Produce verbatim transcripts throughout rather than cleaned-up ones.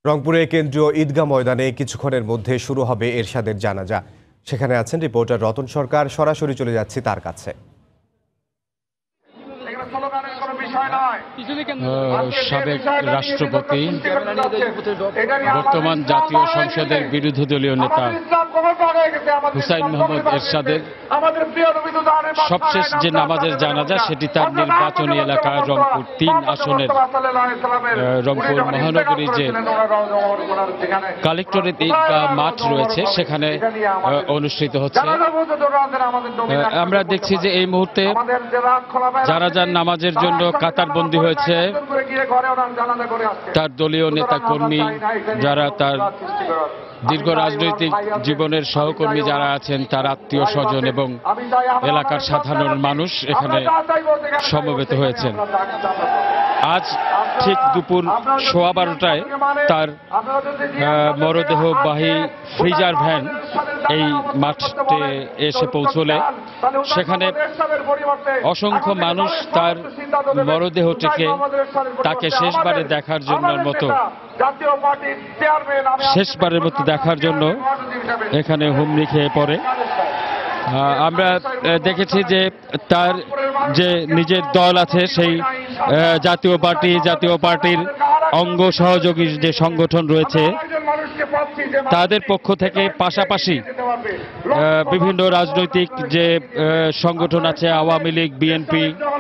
রংপুরে কেন্দ্রীয় ঈদগাহ ময়দানে কিছুক্ষণের মধ্যে শুরু হবে এরশাদের জানাজা। সেখানে আছেন রিপোর্টার রতন সরকার। সরাসরি চলে যাচ্ছি তার কাছে। সাবেক রাষ্ট্রপতি, বর্তমান জাতীয় সংসদের বিরোধী দলীয় নেতা হুসাইন মোহাম্মদ এরশাদের সবশেষ যে নামাজের জানাজা, সেটি তার নির্বাচনী এলাকা রংপুর তিন আসনের রংপুর মহানগরী যে কালেক্টরেট ঈদগাহ মাঠ রয়েছে সেখানে অনুষ্ঠিত হচ্ছে। আমরা দেখছি যে এই মুহূর্তে জানাজার নামাজের জন্য কাতারবন্দী হয়েছে তার দলীয় নেতা কর্মী, যারা তার দীর্ঘ রাজনৈতিক জীবনের সহকর্মী যারা আছেন, তার আত্মীয় স্বজন এবং এলাকার সাধারণ মানুষ এখানে সমবেত হয়েছেন। আজ ঠিক দুপুর সোয়া বারোটায় তার মরদেহবাহী ফ্রিজার ভ্যান এই মাঠে এসে পৌঁছলে সেখানে অসংখ্য মানুষ তার মরদেহটিকে তাকে শেষবারে দেখার জন্য মতো শেষবারের মতো দেখার জন্য এখানে হুমড়ি খেয়ে পড়ে। আমরা দেখেছি যে তার যে নিজের দল আছে, সেই জাতীয় পার্টি জাতীয় পার্টির অঙ্গ সহযোগী যে সংগঠন রয়েছে তাদের পক্ষ থেকে পাশাপাশি বিভিন্ন রাজনৈতিক যে সংগঠন আছে, আওয়ামী লীগ, বিএনপি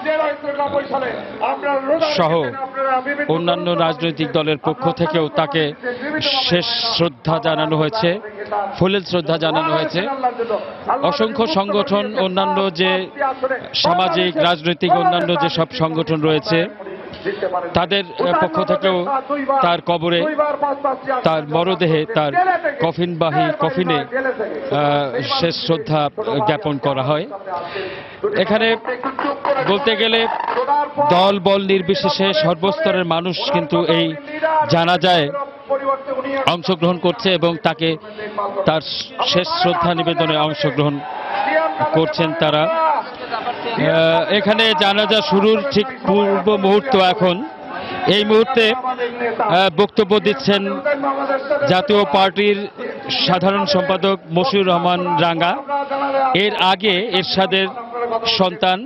সহ অন্যান্য রাজনৈতিক দলের পক্ষ থেকেও তাকে শেষ শ্রদ্ধা জানানো হয়েছে, ফুলেল শ্রদ্ধা জানানো হয়েছে। অসংখ্য সংগঠন, অন্যান্য যে সামাজিক রাজনৈতিক অন্যান্য যে সব সংগঠন রয়েছে তাদের পক্ষ থেকেও তার কবরে, তার মরদেহে, তার কফিনবাহী কফিনে শেষ শ্রদ্ধা জ্ঞাপন করা হয়। এখানে বলতে গেলে দল বল নির্বিশেষে সর্বস্তরের মানুষ কিন্তু এই জানাজায় অংশগ্রহণ করছে এবং তাকে তার শেষ শ্রদ্ধা নিবেদনে অংশগ্রহণ করছেন তারা। এখানে জানাজা শুরুর ঠিক পূর্ব মুহূর্ত এখন। এই মুহূর্তে বক্তব্য দিচ্ছেন জাতীয় পার্টির সাধারণ সম্পাদক মশিউর রহমান রাঙ্গা। এর আগে এরশাদের সন্তান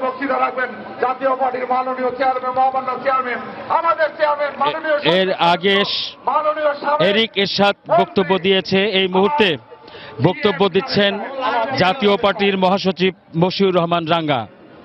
এর আগে এরিক এরশাদ বক্তব্য দিয়েছে। এই মুহূর্তে বক্তব্য দিচ্ছেন জাতীয় পার্টির মহাসচিব মশিউর রহমান রাঙ্গা।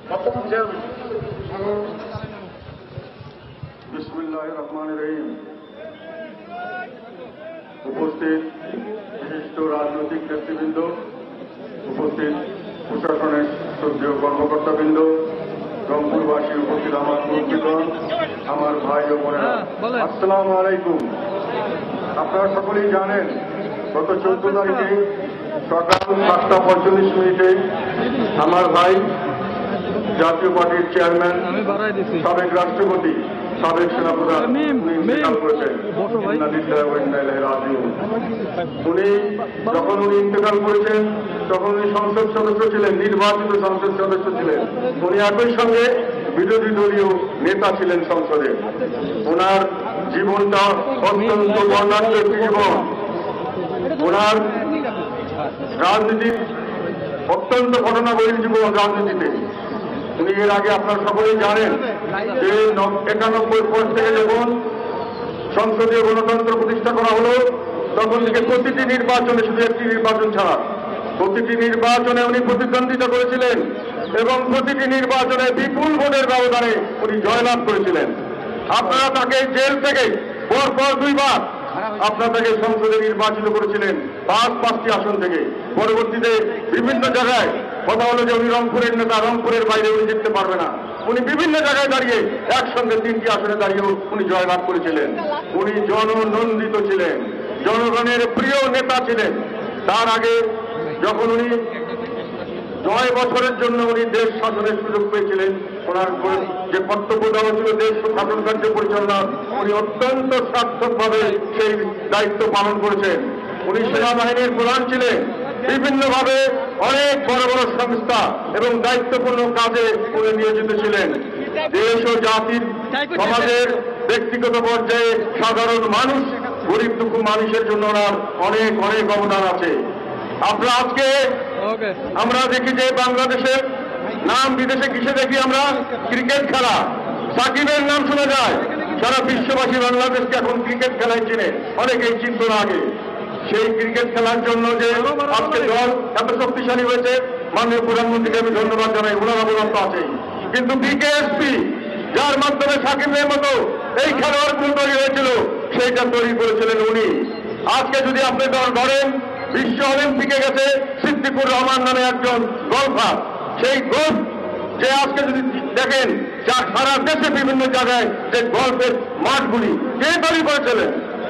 উপস্থিত বিশিষ্ট রাজনৈতিক নেতৃবৃন্দ, উপস্থিত প্রশাসনের শ্রদ্ধেয় কর্মকর্তাবৃন্দ, রংপুরবাসী, উপস্থিত আমার বন্ধুগণ, আমার ভাই ও বোনেরা, আসসালামু আলাইকুম। আপনারা সকলেই জানেন গত চৌদ্দ তারিখে সকাল সাতটা পঁয়তাল্লিশ মিনিটে আমার ভাই জাতীয় পার্টির চেয়ারম্যান, সাবেক রাষ্ট্রপতি, সাবেক সেনাপ্রধান ইন্তেকাল করেছেন। উনি যখন উনি ইন্তেকাল করেছেন তখন উনি সংসদ সদস্য ছিলেন, নির্বাচিত সংসদ সদস্য ছিলেন। উনি একই সঙ্গে বিরোধী দলীয় নেতা ছিলেন সংসদে। ওনার জীবনটা অত্যন্ত বর্ণাঢ্য একটি জীবন। ওনার রাজনীতির অত্যন্ত ঘটনাবহুল জীবন রাজনীতিতে। উনি এর আগে আপনারা সকলেই জানেন যে একানব্বই পর থেকে যখন সংসদীয় গণতন্ত্র প্রতিষ্ঠা করা হলো তখন থেকে প্রতিটি নির্বাচনে, শুধু একটি নির্বাচন ছাড়া প্রতিটি নির্বাচনে উনি প্রতিদ্বন্দ্বিতা করেছিলেন এবং প্রতিটি নির্বাচনে বিপুল ভোটের ব্যবধানে উনি জয়লাভ করেছিলেন। আপনারা তাকে জেল থেকে পরপর দুইবার আপনারা তাকে সংসদে নির্বাচিত করেছিলেন পাঁচ পাঁচটি আসন থেকে। পরবর্তীতে বিভিন্ন জায়গায় কথা হলো যে উনি রংপুরের নেতা, রংপুরের বাইরে উনি জিততে পারবে না। উনি বিভিন্ন জায়গায় দাঁড়িয়ে একসঙ্গে তিনটি আসনে দাঁড়িয়েও উনি জয়লাভ করেছিলেন। উনি জননন্দিত ছিলেন, জনগণের প্রিয় নেতা ছিলেন। তার আগে যখন উনি নয় বছরের জন্য উনি দেশ শাসনের সুযোগ পেয়েছিলেন, ওনার যে কর্তব্য দেওয়া ছিল দেশ শাসন কার্য পরিচালনা, উনি অত্যন্ত সার্থকভাবে সেই দায়িত্ব পালন করেছেন। উনি সেনাবাহিনীর প্রধান ছিলেন, বিভিন্নভাবে অনেক বড় বড় সংস্থা এবং দায়িত্বপূর্ণ কাজে উনি নিয়োজিত ছিলেন। দেশ ও জাতির, সমাজের ব্যক্তিগত পর্যায়ে সাধারণ মানুষ গরিব দুঃখ মানুষের জন্য ওনার অনেক অনেক অবদান আছে। আপনারা আজকে আমরা দেখি যে বাংলাদেশের নাম বিদেশে কিসে দেখি আমরা, ক্রিকেট খেলা। সাকিবের নাম শোনা যায়, সারা বিশ্ববাসী বাংলাদেশকে এখন ক্রিকেট খেলায় চিনে, অনেকেই চিনত না আগে। সেই ক্রিকেট খেলার জন্য যে আজকে দল এত শক্তিশালী হয়েছে, মাননীয় প্রধানমন্ত্রীকে আমি ধন্যবাদ জানাই, ওনার অবদান তো আছেই। কিন্তু বিকেএসপি যার মাধ্যমে সাকিবের মতো এই খেলোয়াড়গুলো তৈরি হয়েছিল, সেইটা তৈরি করেছিলেন উনি। আজকে যদি আপনি দল ধরেন, বিশ্ব অলিম্পিকে গেছে সিদ্দিকুর রহমান নামে একজন গলফার, সেই গল্ফ যে আজকে যদি দেখেন যা সারা দেশে বিভিন্ন জায়গায় যে গল্ফের মাঠগুলি কে তৈরি করেছিলেন,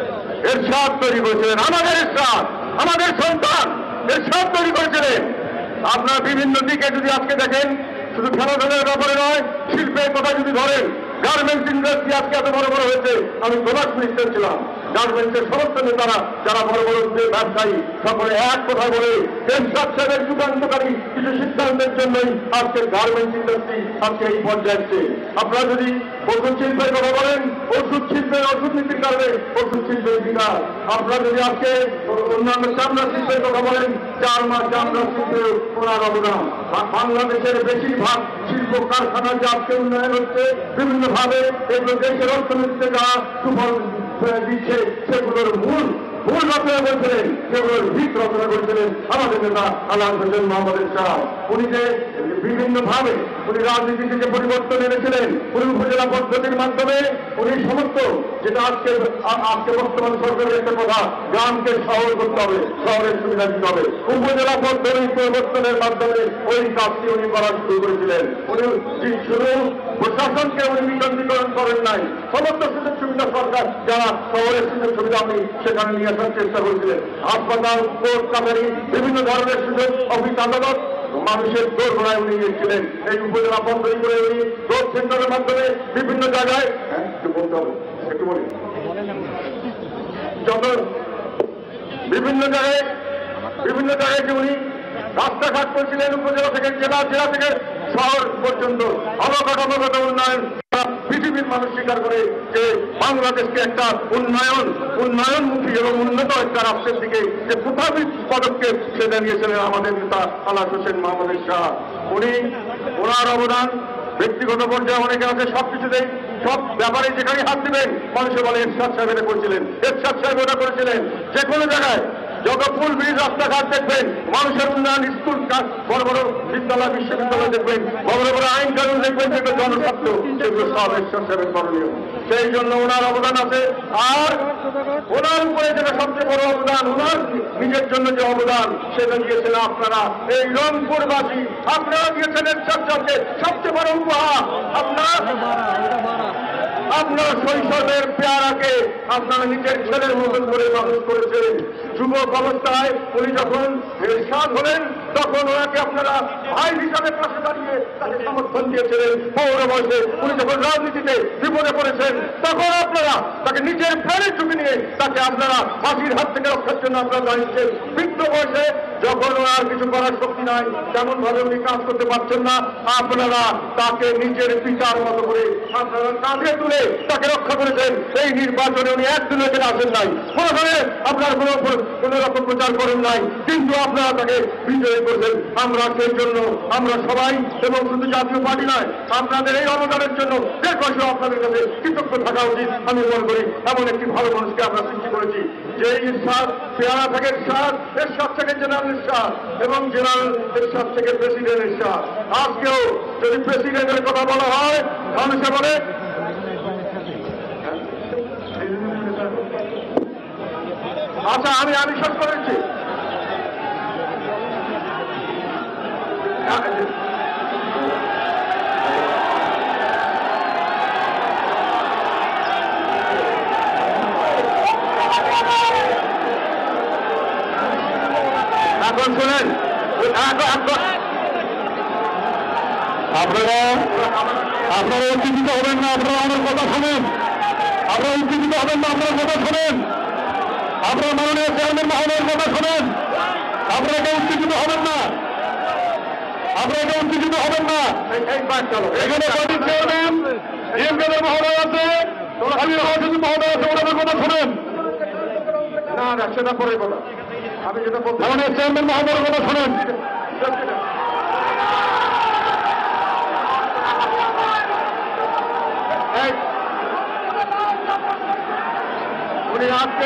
এরশাদ তৈরি করেছিলেন, আমাদের এরশাদ, আমাদের সন্তান এরশাদ তৈরি করেছিলেন। আপনার বিভিন্ন দিকে যদি আজকে দেখেন, শুধু খেলাধুলার ব্যাপারে নয়, শিল্পের কথা যদি ধরেন, গার্মেন্টস ইন্ডাস্ট্রি আজকে এত বড় বড় হয়েছে। আমি প্রভাস মিনিস্টার ছিলাম, গার্মেন্টসের সমস্ত নেতারা যারা বড় বড় যে ব্যবসায়ী সকলে এক কথা বলে এরশাদ সাহেবের যুগান্তকারী কিছু সিদ্ধান্তের জন্যই আজকে গার্মেন্টস ইন্ডাস্ট্রি আজকে এই পর্যায়ে। আপনারা যদি ওষুধ শিল্পের কথা বলেন, ওষুধ শিল্পের ওষুধ নীতির কারণে ওষুধ শিল্পের বিকাশ। আপনারা যদি আজকে অন্যান্য চামড়া শিল্পের কথা বলেন, চামড়া চামড়া শিল্পের ওনার অবদান। বাংলাদেশের বেশিরভাগ শিল্প কারখানার যে আজকে উন্নয়ন হচ্ছে বিভিন্নভাবে, এগুলো দেশের অর্থনীতিতে যারা সুফল দিচ্ছে, সেগুলোর মূল মূল রচনা করেছিলেন, সেগুলোর ভিত রচনা করেছিলেন আমাদের নেতা আল্লাহ হোসেন মোহাম্মদ শাহ। উনি যে বিভিন্নভাবে উনি রাজনীতিতে যে পরিবর্তন এনেছিলেন, উনি উপজেলা পদ্ধতির মাধ্যমে উনি সমস্ত যেটা আজকে আজকে বর্তমান সরকারের একটা কথা, গ্রামকে শহর করতে হবে, শহরের সুবিধা দিতে হবে, উপজেলা পদ্ধতি পরিবর্তনের মাধ্যমে ওই কাজটি উনি করা শুরু করেছিলেন। উনি শুধু প্রশাসনকে উনি বিকেন্দ্রীকরণ করেন নাই, সমস্ত সুযোগ সুবিধা সরকার যারা শহরের সুযোগ সুবিধা উনি সেখানে নিয়ে আসার চেষ্টা করেছিলেন। হাসপাতাল, কোর্ট কাছারি, বিভিন্ন ধরনের সুযোগ, অফিস আদালত মানুষের দোর গোড়ায় উনি গিয়েছিলেন। এই উপজেলা পদ্ধতি করে উনি গ্রোথ সেন্টারের মাধ্যমে বিভিন্ন জায়গায় একটু বলতে হবে একটু বলি যত বিভিন্ন জায়গায় বিভিন্ন জায়গায় যে উনি রাস্তাঘাট করেছিলেন, উপজেলা থেকে জেলা, জেলা থেকে শহর পর্যন্ত অবকাঠামোগত উন্নয়ন পৃথিবীর মানুষ স্বীকার করে যে বাংলাদেশকে একটা উন্নয়ন উন্নয়নমুখী এবং উন্নত একটা রাষ্ট্রের দিকে যে প্রথাবিক পদক্ষেপ সেটা নিয়েছিলেন আমাদের নেতা আল্লাহ হোসেন মোহাম্মদ শাহ। উনি ওনার অবদান ব্যক্তিগত পর্যায়ে অনেকে আছে, সবকিছুতেই সব ব্যাপারে যেখানে হাত দিবেন মানুষে বলে এরশাদ সাহেব এটা করেছিলেন, এরশাদ সাহেব ওটা করেছিলেন। যে কোনো জায়গায় যত পুল ব্রিজ রাস্তাঘাট দেখবেন, মানুষের উন্নয়ন, স্কুল, বড় বড় বিদ্যালয় বিশ্ববিদ্যালয় দেখবেন, বড় বড় আইন কানুন দেখবেন, যেগুলো জনস্বার্থ, সেগুলো সব এরশাদ সাহেবের করণীয়। সেই জন্য ওনার অবদান আছে। আর ওনার উপরে যেটা সবচেয়ে বড় অবদান, ওনার নিজের জন্য যে অবদান সেটা দিয়েছেন আপনারা, এই রংপুরবাসী আপনারা দিয়েছেন এরশাদ সাহেবকে সবচেয়ে বড় উপহার। আপনার আপনার শৈশবের পেয়ারাকে আপনারা নিজের ছেলের মতন করে মানুষ করেছেন। যুবক অবস্থায় উনি যখন এরশাদ হলেন, তখন ওনাকে আপনারা ভাই হিসাবে পাশে দাঁড়িয়ে তাকে সমর্থন দিয়েছিলেন। পৌর বয়সে উনি যখন রাজনীতিতে বিপদে পড়েছেন, তখন আপনারা তাকে নিজের প্রাণের ঝুঁকি নিয়ে তাকে আপনারা ফাঁসির হাত থেকে রক্ষার জন্য আপনারা দাঁড়িয়েছেন। বৃদ্ধ বয়সে যখন ওনার কিছু করার শক্তি নাই, তেমন ভাবে উনি কাজ করতে পারছেন না, আপনারা তাকে নিজের পিতার মতো করে আপনারা কাঁধে তুলে তাকে রক্ষা করেছেন। এই নির্বাচনে উনি একদিনও এখানে আসেন নাই, কোনোখানে আপনার কোনো কোন রকম প্রচার করেন নাই, কিন্তু আপনারা তাকে বিজয়ী করেছেন। আমরা সেই জন্য আমরা সবাই, এবং শুধু জাতীয় পার্টি নয়, আপনাদের এই অবদানের জন্য দেশবাসী আপনাদের কাছে কৃতজ্ঞ থাকা উচিত আমি মনে করি। এমন একটি ভালো মানুষকে আমরা সৃষ্টি করেছি, যে এরশাদ পেয়ারা থেকে এরশাদ, এরশাদ থেকে জেনারেল এরশাদ, এবং জেনারেল এরশাদ থেকে প্রেসিডেন্ট এরশাদ। আজকেও যদি প্রেসিডেন্টের কথা বলা হয়, মানুষে বলে আচ্ছা আমি আমি শেষ করেছি। এখন শুনেন, আপনারা আপনারা উত্তেজিত হবেন না, আপনারা আমার কথা শোনেন, আপনারা উত্তেজিত হবেন না, আপনারা কথা শোনেন, আপনারা মাননীয় চেয়ারম্যান মহোদয়ের কথা শোনেন, আপনারা কেউ উত্তেজিত হবেন না, আপনারা কেউ উত্তেজিত হবেন না। এখানে পার্টির চেয়ারম্যান এম কে মহোদয় আছে, আমি মহোদয় আছে, ওনাদের কথা শোনেন। না, সেটা পরে কথা। আমি যেটা বলতে চেয়ারম্যান মহোদয়ের কথা শোনেন। উনি আজকে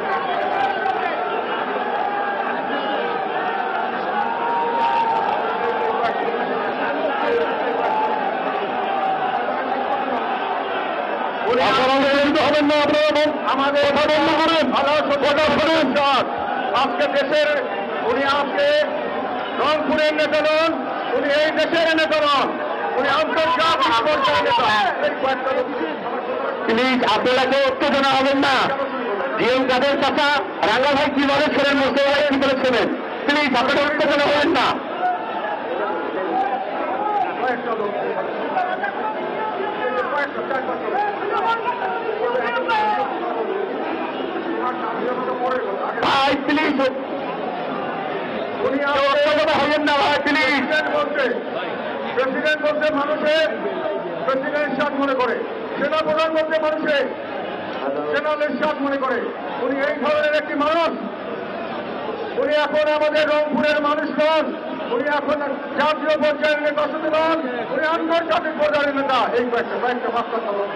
হবেন না, আপনারা আমাদের কথা বন্ধ করেন, ভালো কথা শোনেন। আজকে দেশের উনি আজকে রংপুরের নেতা নন, উনি এই দেশের নেতা নন, উনি আন্তর্জাতিক পর্যায়ের নেতা। প্লিজ আপনারা কেউ উত্তেজনা হবেন না। জিএম কাদের চাচা রাঙ্গা ভাই কি বলেছিলেন, মুস্তফা ভাই কি বলেছিলেন, প্লিজ আপনারা উত্তেজনা হবেন না। ভাই প্লিজ হবেন না ভাই, প্লিজ। প্রেসিডেন্ট বলতে মানুষের প্রেসিডেন্ট সাত মনে করে, সেনা প্রধান বলতে মানুষের জেনারেলের সাত মনে করে। উনি এই ধরনের একটি মানুষ। উনি এখন আমাদের রংপুরের মানুষ নন, উনি এখন জাতীয় পর্যায়ের নেতা শুধু নন, উনি আন্তর্জাতিক পর্যায়ের নেতা। এই কয়েকটা কয়েকটা বাস্তব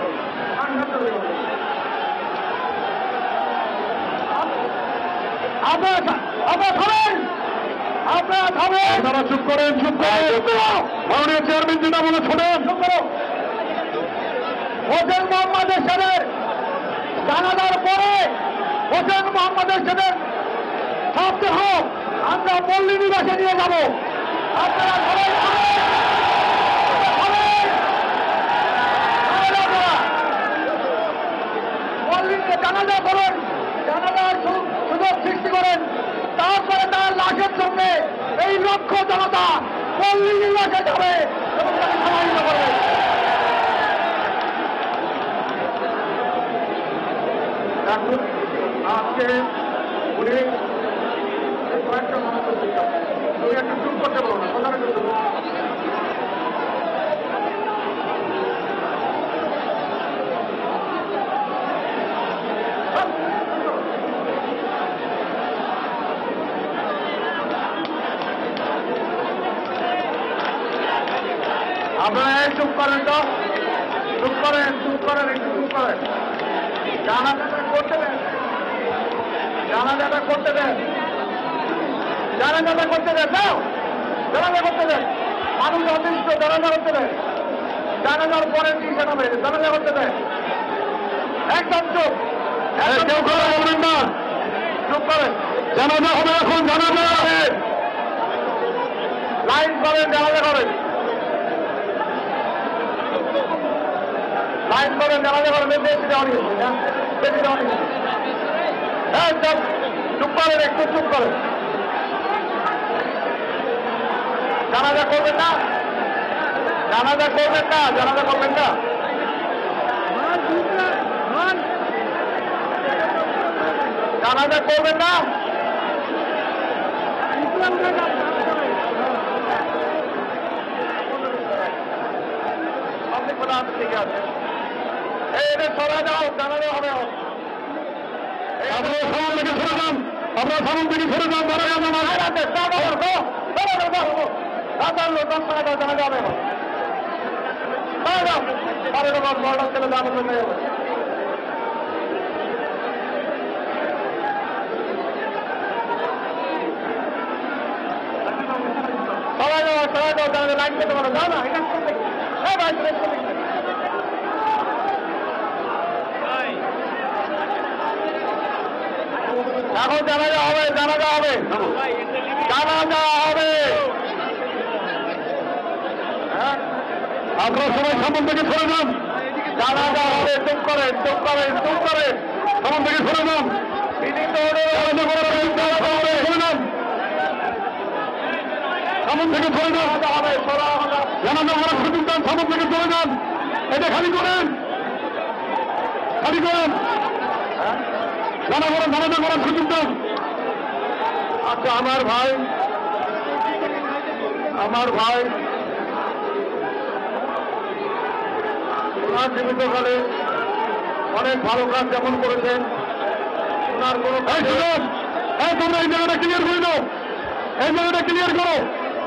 আপনারা থামেন, আপনারা চুপ করেন, চুপ করেন। মাননীয় চেয়ারম্যান যেটা বলে শোনেন। চুপ করো। হোসেন মোহাম্মদ এরশাদের জানাজার পরে হোসেন মোহাম্মদ এরশাদের সবচেয়ে হোক আমরা পল্লী নিবাসে নিয়ে যাব। আপনারা সবাই পল্লীতে জানাজা করেন, জানাজার সুযোগ সৃষ্টি করেন, তারপরে তার লাশের সঙ্গে এই লক্ষ জনতা পল্লী নিবাসে যাবে এবং তাকে সমাহিত করবে। এখন আজকে উনি কয়েকটা মানুষ তুমি একটু চুপ করতে পারো না, কথা একটু চুপ। আপনারা চুপ করেন তো, চুপ করেন, চুপ করেন, একটু চুপ করেন। জানাজাটা করতে দেন, জানাজাটা করতে দেন, জানাজাটা করতে দেন, যাও জানাজা করতে দেন। মানুষ অতিষ্ঠ, জানাজা করতে দেন। জানাজার পরে দিকে নামে জানাজা করতে দেন। একদম চুপ, কেউ কথা বলবেন না, চুপ করেন। জানাজা হবে এখন, জানাজা হবে, লাইন করেন, জানাজা করেন, লাইন করেন, জানাজা করেন। বেশি দেওয়া নিয়েছে, বেশি দেওয়া নিয়েছে। একদম চুপ করেন, একটু চুপ করেন। জানাজা করবেন না, জানাজা করবেন না, জানাজা করবেন না, জানাজা করবেন না। ঠিক আছে, এটা সরা যাও, জানাজা হবে। আপনারা সামন থেকে সরে যান, আপনারা সামন থেকে সরে যান, মারা যান, মারা যান, দশ টাকা দাও, জানা যাবে। সাড়ে দশ বারোটা ছেলে দাম জন্য সবাই যাও, সবাই যাও, জানা লাইন পেতে পারো, যাও না, এটা এখন জানাজা হবে, জানাজা হবে, জানাজা হবে। আপনারা সবাই সামন থেকে সরে যান, জানাজা হবে। চুপ করেন, চুপ করেন, চুপ করেন, সামন থেকে সরে যান। সামন থেকে সরে যান, জানাজা করার সুযোগ দেন, সামন থেকে সরে যান। এটা খালি করেন, খালি করেন, জানা করেন, জানাজা করার সুযোগ দেন। আচ্ছা, আমার ভাই, আমার ভাই ওনার জীবিতকালে অনেক ভালো কাজ যেমন করেছেন, আপনার কোনো তোমরা এই জায়গাটা ক্লিয়ার করে দাও, এই জায়গাটা ক্লিয়ার করো।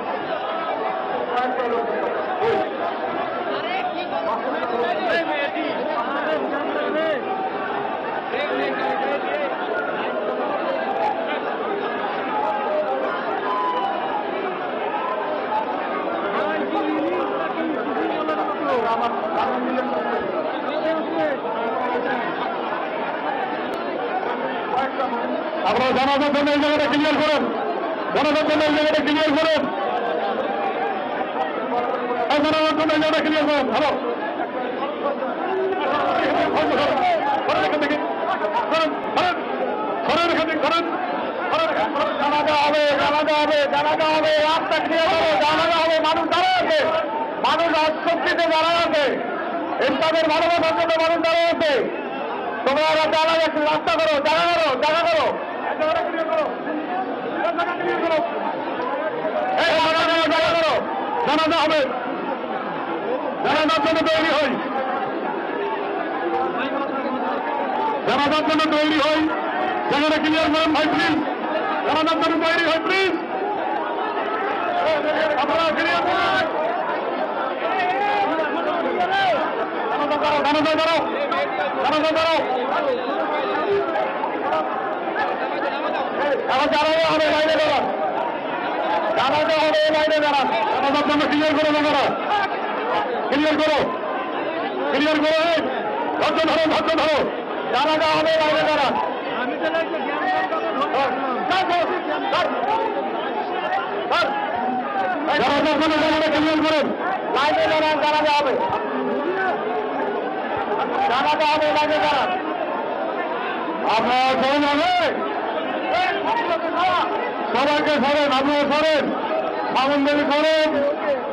আপনারা জানাজার জন্য এই জায়গাটা ক্লিয়ার করেন, জানাজার জন্য এই জায়গাটা ক্লিয়ার করেন, জানাজার জন্য এই জায়গাটা ক্লিয়ার করেন। হ্যালো, জানাজা হবে, জানাজা হবে, জানাজা হবে, রাস্তা ক্লিয়ার করো, জানাজা হবে। মানুষ দাঁড়ায় আছে, মানুষ আশক্তিতে দাঁড়ায় আছে, ইসলামের ভালোবাসার জন্য মানুষ দাঁড়ায় আছে। তোমরা জানা যাচ্ছে, রাস্তা করো, জায়গা করো, জায়গা করো, জায়গা করো, জানাজা হবে, জানাজার জন্য তৈরি হই, জানাজার জন্য তৈরি হই, জায়গাটা ক্লিয়ার করেন ভাই প্লিজ, জানাজার জন্য তৈরি হই প্লিজ, আপনারা ক্লিয়ার করেন, জানাজা করো, জানাজা করো, এখন জানাজা হবে লাইনে দাঁড়ান, জানাজা হবে লাইনে দাঁড়ান, জানাজার জন্য ক্লিয়ার করো, জানারা ক্লিয়ার করো, ক্লিয়ার করো, ধৈর্য ধরো, ধৈর্য ধরো, জানাজা হবে লাইনে দাঁড়ান, জানাজার জন্য জানাজা ক্লিয়ার করেন, লাইনে দাঁড়ান, জানাজা হবে, জানাজা হবে লাইনে দাঁড়ান। আপনারা সরেন, হবে সবাইকে সরেন, আপনারা সরেন, মামুন দেবী সরেন,